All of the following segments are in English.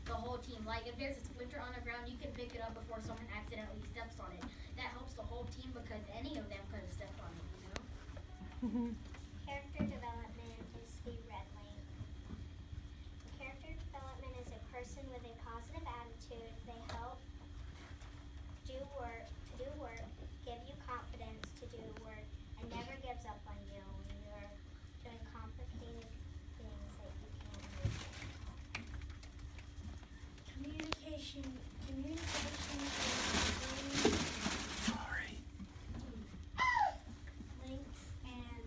the whole team. Like if there's a splinter on the ground, you can pick it up before someone accidentally steps on it. That helps the whole team because any of them could have stepped on it, you know? Character development is the red lane. Character development is a person with a positive attitude. They help to do work, give you confidence to do work, and never gives up on you when you're doing complicated things that you can't do. Communication is Sorry. links, and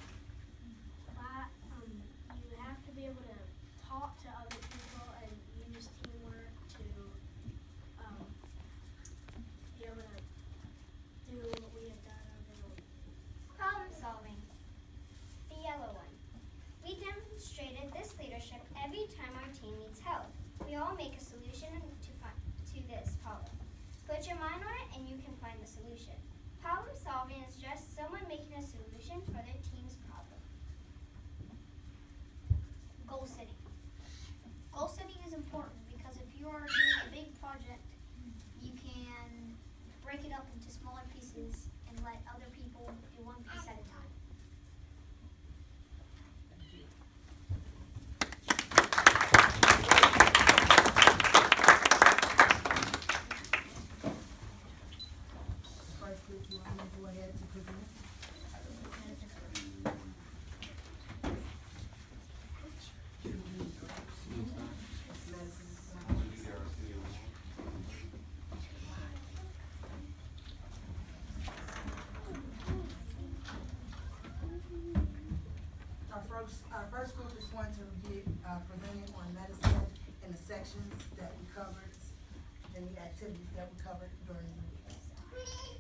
you have to be able to talk to other people and use teamwork to be able to do what we have done over the week. Problem solving. The yellow one. We demonstrated this leadership every time our team needs help. We all make a solution to this problem. Put your mind on it and you can find the solution. Problem solving is just someone making a solution for their team's problem. Goal setting. Goal setting is important because if you are doing a big project, you can break it up into smaller pieces and let other people do one piece at a time. First group, you want me to go ahead to present? Our first group is going to be presenting on medicine and the sections that we covered and the activities that we covered during the week.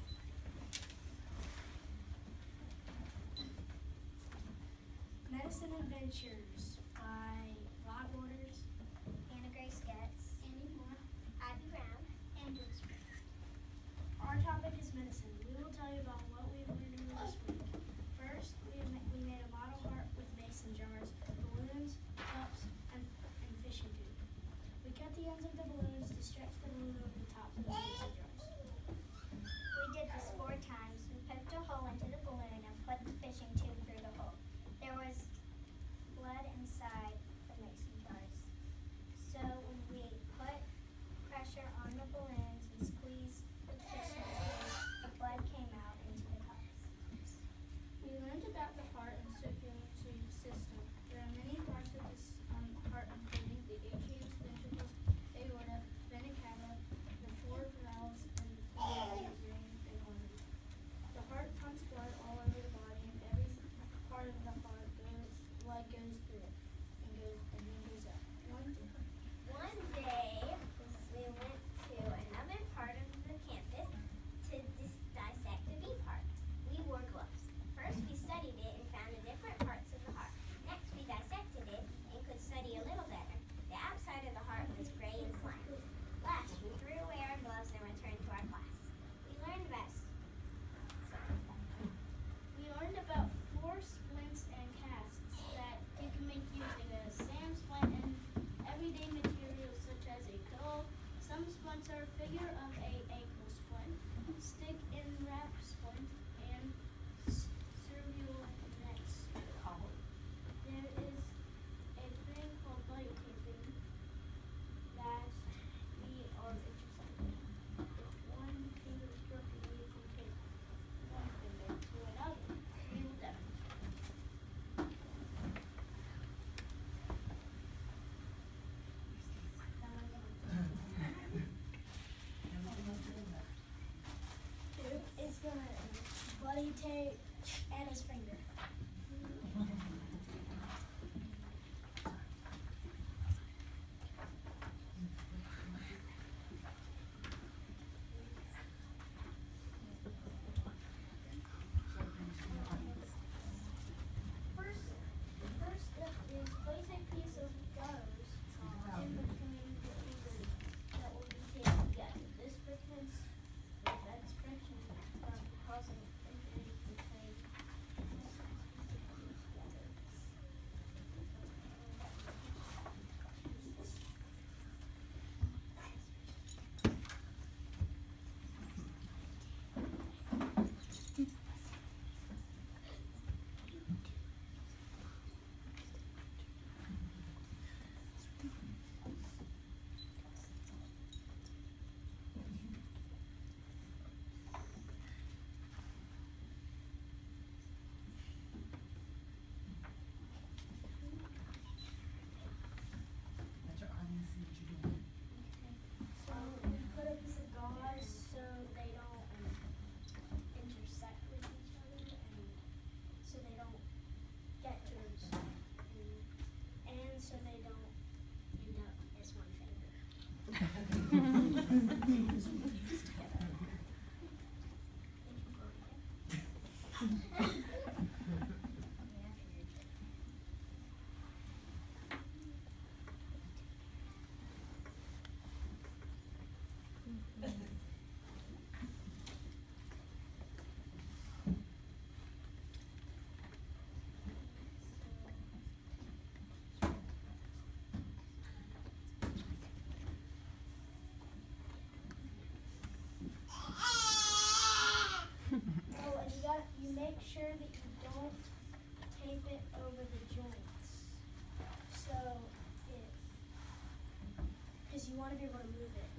Medicine Adventures by Rod Waters, Anna Grace Getz, Andy Moore, Ivy Brown, and Bruce. Our topic is medicine. We will tell you about what we learned in this week. First, we made a model heart with mason jars, balloons, cups, and fishing tube. We cut the ends of the balloons to stretch the balloon over the tops of the mason jars. We did this 4 times. We poked a hole into the balloon and put the fishing tube through the hole. There was blood and sure that you don't tape it over the joints. So because you want to be able to move it.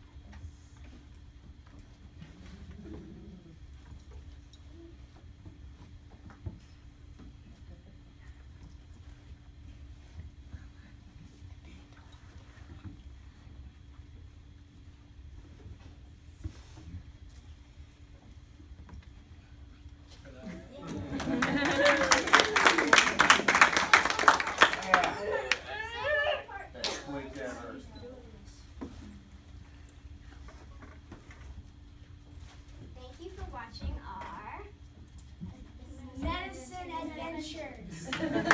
Thank you for watching our Medicine adventures.